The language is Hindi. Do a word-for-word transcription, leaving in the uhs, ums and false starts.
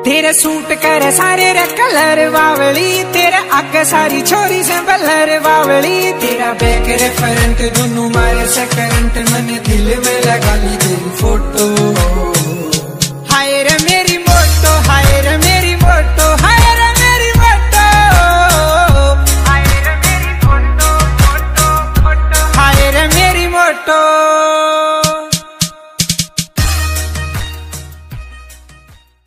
तेरे सूट करे सारे रे कलर बावली, तेरे आगे सारी छोरी से बलर बावली। तेरा बैक रे फ्रंट दोनों मारे से करंट, मैंने दिल में लगा ली तेरी फोटो